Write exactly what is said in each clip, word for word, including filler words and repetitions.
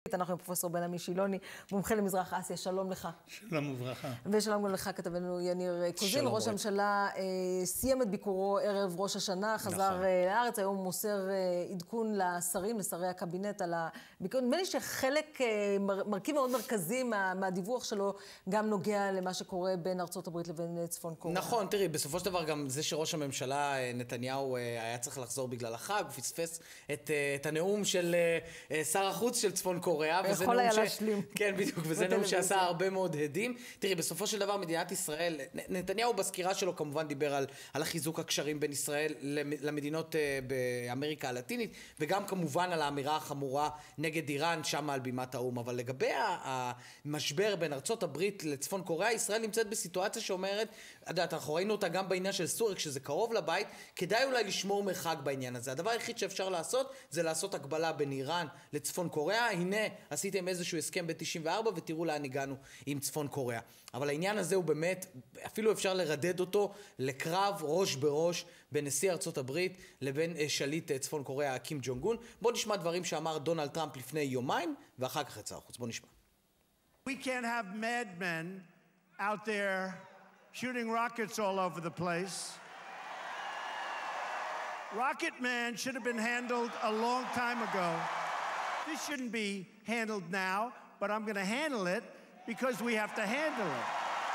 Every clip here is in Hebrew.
אנחנו עם פרופסור בן-עמי שילוני, מומחה למזרח אסיה. שלום לך. שלום וברכה. ושלום גם לך, כתבנו יניר קוזין. ראש הממשלה אה, סיים את ביקורו ערב ראש השנה, חזר נכון. אה, לארץ, היום הוא מוסר אה, עדכון לשרים, לשרי הקבינט על הביקור. נדמה לי שחלק, אה, מר, מרכיב מאוד מרכזי מה, מהדיווח שלו גם נוגע למה שקורה בין ארצות הברית לבין צפון קוריאה. נכון, תראי, בסופו של דבר גם זה שראש הממשלה נתניהו היה צריך לחזור בגלל החג, הוא פספס את, את הנאום של שר החוץ של צפון קוריאה. יכול היה להשלים. כן, בדיוק, וזה נאום שעשה הרבה מאוד הדים. תראי, בסופו של דבר מדינת ישראל, נתניהו בסקירה שלו כמובן דיבר על, על החיזוק הקשרים בין ישראל למדינות באמריקה הלטינית, וגם כמובן על האמירה החמורה נגד איראן, שם על בימת האום. אבל לגבי המשבר בין ארצות הברית לצפון קוריאה, ישראל נמצאת בסיטואציה שאומרת, יודעת, אנחנו ראינו אותה גם בעניין של סוריה, כשזה קרוב לבית, כדאי אולי לשמור מרחק בעניין הזה. הדבר היחיד שאפשר לעשות, זה לעשות הקבלה בין איראן לצפון קוריאה. הנה, עשיתם איזשהו הסכם ב-תשעים וארבע, ותראו לאן הגענו עם צפון קוריאה. אבל העניין הזה הוא באמת, אפילו אפשר לרדד אותו לקרב ראש בראש בין נשיא ארצות הברית לבין שליט צפון קוריאה, קים ג'ונג און. בואו נשמע דברים שאמר דונלד טראמפ לפני יומיים, ואחר כך את שר החוץ. בואו נשמע. We can't have madmen out there shooting rockets all over the place. Rocket Man should have been handled a long time ago. This shouldn't be handled now, but I'm going to handle it because we have to handle it.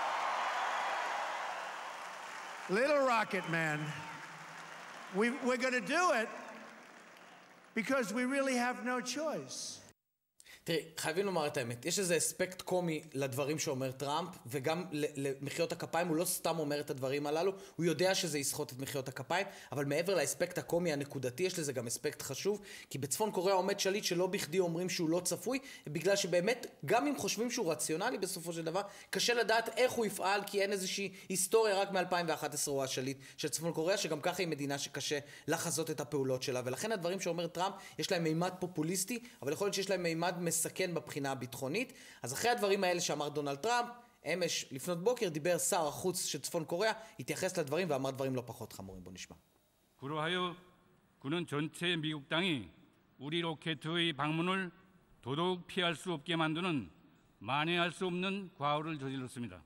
Little Rocket Man, we, we're going to do it because we really have no choice. תראי, חייבים לומר את האמת, יש איזה אספקט קומי לדברים שאומר טראמפ, וגם למחיאות הכפיים, הוא לא סתם אומר את הדברים הללו, הוא יודע שזה יסחוט את מחיאות הכפיים, אבל מעבר לאספקט הקומי הנקודתי, יש לזה גם אספקט חשוב, כי בצפון קוריאה עומד שליט שלא בכדי אומרים שהוא לא צפוי, בגלל שבאמת, גם אם חושבים שהוא רציונלי בסופו של דבר, קשה לדעת איך הוא יפעל, כי אין איזושהי היסטוריה רק מ-אלפיים ואחת עשרה הוא השליט של צפון קוריאה, שגם ככה היא מדינה שקשה לחזות את הפעולות שלה, ולכן הדברים שאומר טראמפ, יש להם מימד פופוליסטי, אבל יכול להיות שיש להם מימד מסכן בבחינה הביטחונית. אז אחרי הדברים האלה שאמר דונלד טראמפ, אמש לפנות בוקר דיבר שר החוץ של צפון קוריאה, התייחס לדברים ואמר דברים לא פחות חמורים. בוא נשמע. 그러하여 그는 전체 미국 땅이 우리 로켓의 방문을 도덕 피할 수 없게 만드는 만회할 수 없는 과오를 저질렀습니다.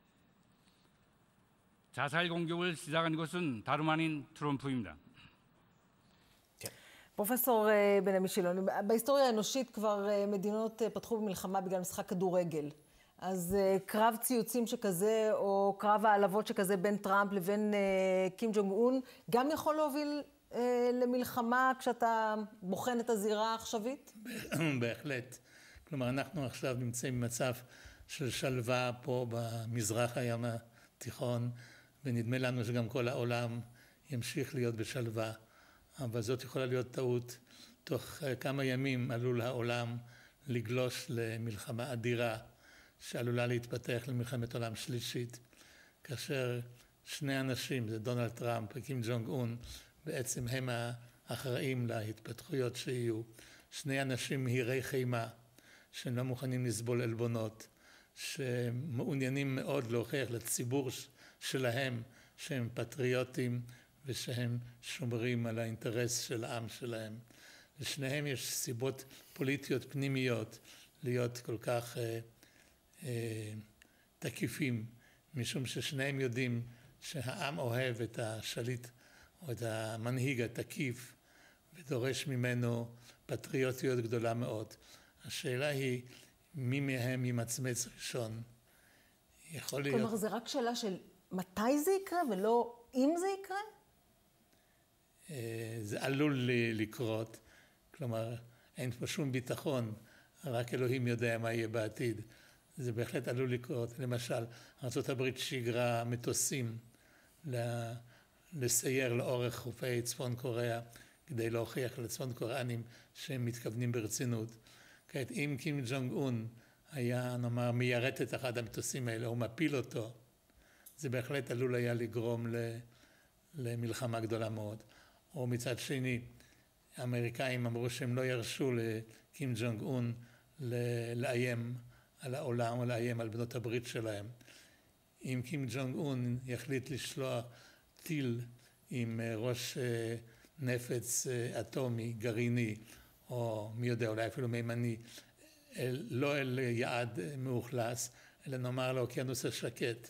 자살 공격을 시작한 것은 다름 아닌 트럼프입니다. פרופסור בן-עמי שילוני, בהיסטוריה האנושית כבר מדינות פתחו במלחמה בגלל משחק כדורגל. אז קרב ציוצים שכזה, או קרב העלבות שכזה בין טראמפ לבין קים ג'ונג און, גם יכול להוביל למלחמה כשאתה בוחן את הזירה העכשווית? בהחלט. כלומר, אנחנו עכשיו נמצאים במצב של שלווה פה במזרח הים התיכון, ונדמה לנו שגם כל העולם ימשיך להיות בשלווה. אבל זאת יכולה להיות טעות. תוך כמה ימים עלול העולם לגלוש למלחמה אדירה שעלולה להתפתח למלחמת עולם שלישית, כאשר שני אנשים, זה דונלד טראמפ וקים ג'ונג און, בעצם הם האחראים להתפתחויות שיהיו. שני אנשים מהירי חימה שהם לא מוכנים לסבול עלבונות, שמעוניינים מאוד להוכיח לציבור שלהם שהם פטריוטים, ושהם שומרים על האינטרס של העם שלהם. לשניהם יש סיבות פוליטיות פנימיות להיות כל כך אה, אה, תקיפים, משום ששניהם יודעים שהעם אוהב את השליט או את המנהיג התקיף, ודורש ממנו פטריוטיות גדולה מאוד. השאלה היא, מי מהם ימצמץ ראשון? יכול להיות... כלומר, זה רק שאלה של מתי זה יקרה ולא אם זה יקרה? זה עלול לקרות, כלומר אין פה שום ביטחון, רק אלוהים יודע מה יהיה בעתיד. זה בהחלט עלול לקרות. למשל, ארצות הברית שיגרה מטוסים לסייר לאורך חופי צפון קוריאה, כדי להוכיח לצפון קוריאנים שהם מתכוונים ברצינות. כעת, אם קים ג'ונג און היה, נאמר, מיירט את אחד המטוסים האלה, או מפיל אותו, זה בהחלט עלול היה לגרום למלחמה גדולה מאוד. או מצד שני, האמריקאים אמרו שהם לא ירשו לקים ג'ונג און לאיים על העולם או לאיים על בנות הברית שלהם. אם קים ג'ונג און יחליט לשלוח טיל עם ראש נפץ אטומי, גרעיני, או מי יודע, אולי אפילו מימני, אל, לא אל יעד מאוכלס, אלא נאמר לאוקיינוס השקט,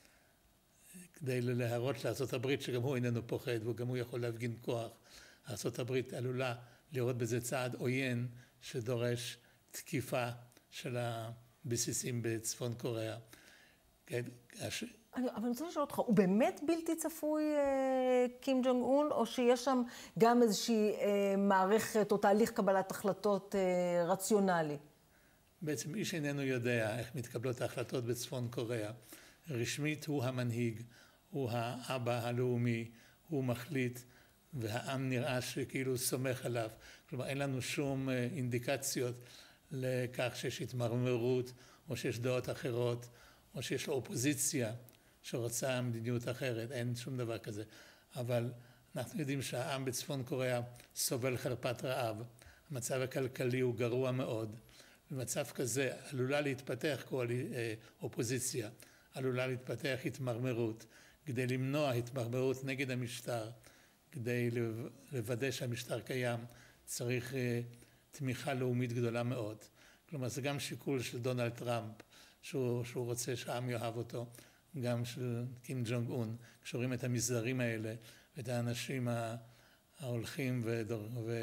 כדי להראות לארצות הברית שגם הוא איננו פוחד, וגם הוא יכול להפגין כוח. ארצות הברית עלולה לראות בזה צעד עוין שדורש תקיפה של הבסיסים בצפון קוריאה. כן, הש... אני, אבל אני רוצה לשאול אותך, הוא באמת בלתי צפוי אה, קים ג'ונג און, או שיש שם גם איזושהי אה, מערכת או תהליך קבלת החלטות אה, רציונלי? בעצם איש איננו יודע איך מתקבלות ההחלטות בצפון קוריאה. רשמית הוא המנהיג, הוא האבא הלאומי, הוא מחליט, והעם נראה שכאילו סומך עליו. כלומר, אין לנו שום אה, אינדיקציות לכך שיש התמרמרות, או שיש דעות אחרות, או שיש לו אופוזיציה שרוצה מדיניות אחרת, אין שום דבר כזה. אבל אנחנו יודעים שהעם בצפון קוריאה סובל חרפת רעב, המצב הכלכלי הוא גרוע מאוד, במצב כזה עלולה להתפתח כל אופוזיציה, עלולה להתפתח התמרמרות, כדי למנוע התמרמרות נגד המשטר, כדי לוודא שהמשטר קיים, צריך תמיכה לאומית גדולה מאוד. כלומר, זה גם שיקול של דונלד טראמפ, שהוא, שהוא רוצה שהעם יאהב אותו, גם של קים ג'ונג און, כשרואים את המסדרים האלה, ואת האנשים ההולכים ודור,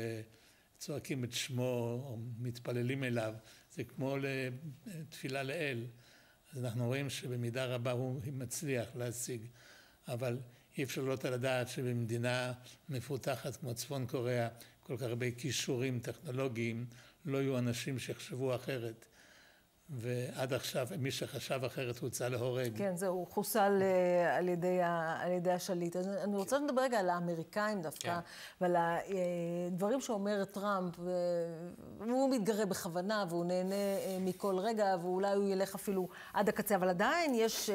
וצועקים את שמו, או מתפללים אליו, זה כמו לתפילה לאל. אז אנחנו רואים שבמידה רבה הוא מצליח להשיג, אבל אי אפשר לא לדעת שבמדינה מפותחת כמו צפון קוריאה, כל כך הרבה כישורים טכנולוגיים, לא יהיו אנשים שיחשבו אחרת. ועד עכשיו, מי שחשב אחרת הוצא להורג. כן, זהו, הוא חוסל על ידי, על ידי השליט. אני רוצה לדבר רגע על האמריקאים דווקא, ועל הדברים שאומר טראמפ, והוא מתגרה בכוונה, והוא נהנה מכל רגע, ואולי הוא ילך אפילו עד הקצה, אבל עדיין יש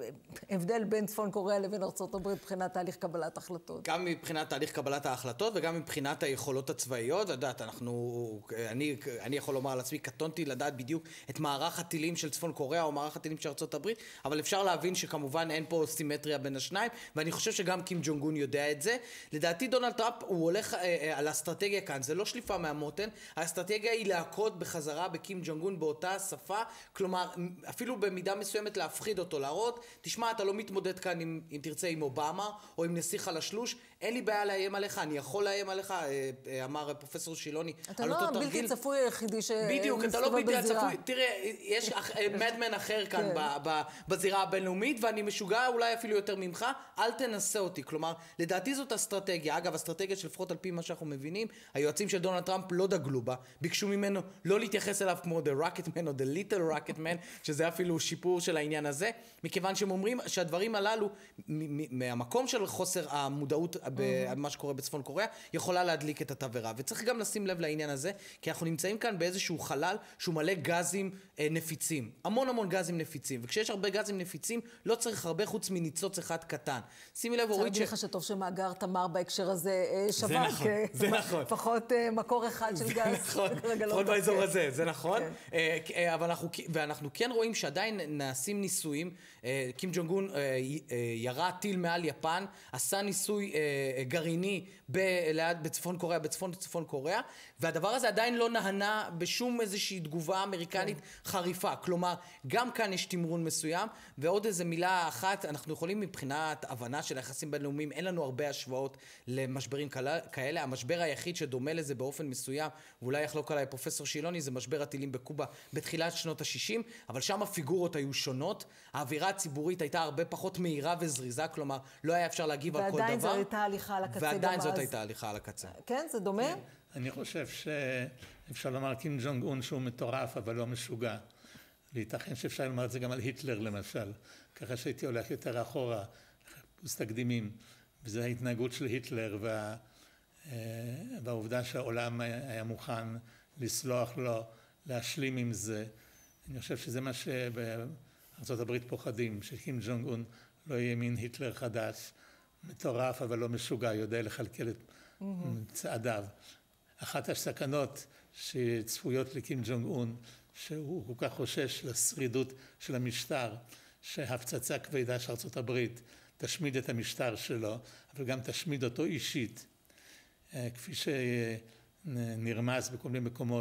הבדל בין צפון קוריאה לבין ארצות הברית מבחינת תהליך קבלת החלטות. גם מבחינת תהליך קבלת ההחלטות, וגם מבחינת היכולות הצבאיות. לדעת, אנחנו, אני, אני יכול לומר על עצמי, קטונתי לדעת בדיוק את מערך הטילים של צפון קוריאה או מערך הטילים של ארצות הברית, אבל אפשר להבין שכמובן אין פה סימטריה בין השניים, ואני חושב שגם קים ג'ונג און יודע את זה. לדעתי דונלד טראמפ הוא הולך אה, אה, על האסטרטגיה כאן, זה לא שליפה מהמותן, האסטרטגיה היא להכות בחזרה בקים ג'ונג און באותה שפה, כלומר אפילו במידה מסוימת להפחיד אותו, להראות, תשמע, אתה לא מתמודד כאן עם, אם תרצה עם אובמה או עם נשיא חלשלוש, אין לי בעיה לאיים עליך, אני יכול לאיים עליך, אה, אה, אמר פרופסור שילוני. אתה לא הבלתי צפוי היחידי בדיוק, אתה לא בלתי צפוי. תראה, יש מדמן אחר כאן בזירה הבינלאומית, ואני משוגע אולי אפילו יותר ממך, אל תנסה אותי. כלומר, לדעתי זאת אסטרטגיה. אגב, אסטרטגיה שלפחות על פי מה שאנחנו מבינים, היועצים של דונלד טראמפ לא דגלו בה, ביקשו ממנו לא להתייחס אליו כמו the rocket man או the little rocket man, שזה אפילו שיפור של העניין הזה, מכיוון שהם אומרים שהדברים הללו, מהמקום של חוסר המודעות במה שקורה בצפון קוריאה, יכולה להדליק את התבערה. וצריך גם לשים לב לעניין הזה, כי אנחנו נמצאים כאן באיזשהו חלל שהוא מלא גזים נפיצים. המון המון גזים נפיצים. וכשיש הרבה גזים נפיצים, לא צריך הרבה חוץ מניצוץ אחד קטן. שימי לב, אורית ש... צריך להגיד לך שטוב שמאגר תמר בהקשר הזה שווה. זה נכון, זה נכון. לפחות מקור אחד של גז. נכון, לפחות באזור הזה, זה נכון. אבל אנחנו, ואנחנו כן רואים שעדיין נעשים ניסויים. קים ג'ונג און ירה טיל מעל יפן, עשה ניסוי גרעיני בצפון קוריאה, בצפון צפון קוריאה, והדבר הזה עדיין לא נהנה בשום איזושהי תגובה אמריקנית חריפה. כלומר, גם כאן יש תמרון מסוים, ועוד איזו מילה אחת, אנחנו יכולים מבחינת הבנה של היחסים בינלאומיים, אין לנו הרבה השוואות למשברים כאלה. המשבר היחיד שדומה לזה באופן מסוים, ואולי יחלוק עליי פרופסור שילוני, זה משבר הטילים בקובה בתחילת שנות ה-שישים, אבל שם הפיגורות היו שונות, האווירה הציבורית הייתה הרבה פחות מהירה וזריזה, כלומר, לא היה אפשר להגיב על כל דבר. ועדיין זו הייתה הליכה על הקצה גם אז. ועדיין זאת הייתה הליכה על הקצה. כן, זה דומה? אני חושב שאפשר לומר קים ג'ונג און שהוא מטורף, אבל לא משוגע. וייתכן שאפשר לומר את זה גם על היטלר למשל, ככה שהייתי הולך יותר אחורה, חיפוש תקדימים, וזו ההתנהגות של היטלר, וה, והעובדה שהעולם היה מוכן לסלוח לו, להשלים עם זה. אני חושב שזה מה שבארצות הברית פוחדים, שקים ג'ונג און לא יהיה מין היטלר חדש, מטורף אבל לא משוגע, יודע לכלכל את צעדיו. אחת הסכנות שצפויות לקים ג'ונג און, שהוא כל כך חושש לשרידות של המשטר, שהפצצה כבדה של ארצות הברית תשמיד את המשטר שלו, אבל גם תשמיד אותו אישית. כפי שנרמז בכל מיני מקומות,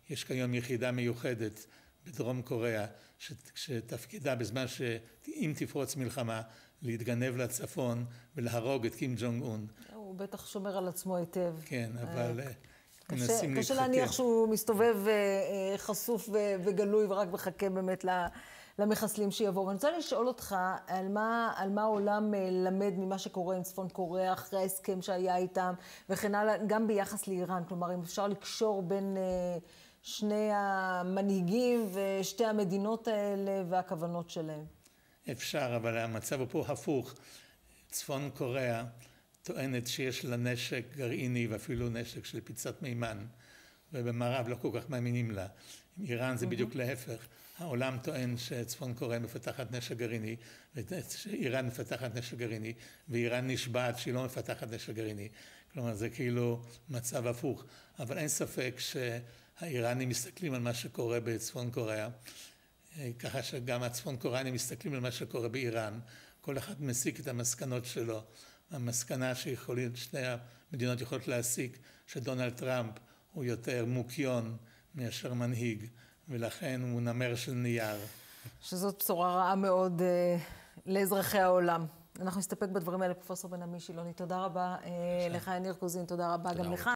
יש כיום יחידה מיוחדת בדרום קוריאה, שתפקידה בזמן שאם תפרוץ מלחמה, להתגנב לצפון ולהרוג את קים ג'ונג און. הוא בטח שומר על עצמו היטב. כן, אבל מנסים להתחכם. קשה להניח שהוא מסתובב חשוף וגלוי ורק מחכה באמת למחסלים שיבואו. ואני רוצה לשאול אותך על מה, על מה העולם למד ממה שקורה עם צפון קוריאה אחרי ההסכם שהיה איתם, וכן הלאה, גם ביחס לאיראן. כלומר, אם אפשר לקשור בין שני המנהיגים ושתי המדינות האלה והכוונות שלהם. אפשר, אבל המצב פה הפוך. צפון קוריאה טוענת שיש לה נשק גרעיני ואפילו נשק של פיצת מימן, ובמערב לא כל כך מאמינים לה. עם איראן זה בדיוק להפך. העולם טוען שצפון קוריאה מפתחת נשק גרעיני, ואיראן מפתחת נשק גרעיני, ואיראן נשבעת שהיא לא מפתחת נשק גרעיני. כלומר, זה כאילו מצב הפוך. אבל אין ספק שהאיראנים מסתכלים על מה שקורה בצפון קוריאה, ככה שגם הצפון קוריאנים מסתכלים על מה שקורה באיראן. כל אחד מסיק את המסקנות שלו. המסקנה שיכולים, שני המדינות יכולות להסיק שדונלד טראמפ הוא יותר מוקיון מאשר מנהיג, ולכן הוא נמר של נייר. שזאת בשורה רעה מאוד אה, לאזרחי העולם. אנחנו נסתפק בדברים האלה. פרופסור בן עמי שילוני, תודה רבה אה, לך, יניר קוזין, תודה רבה תודה גם רבה. לך.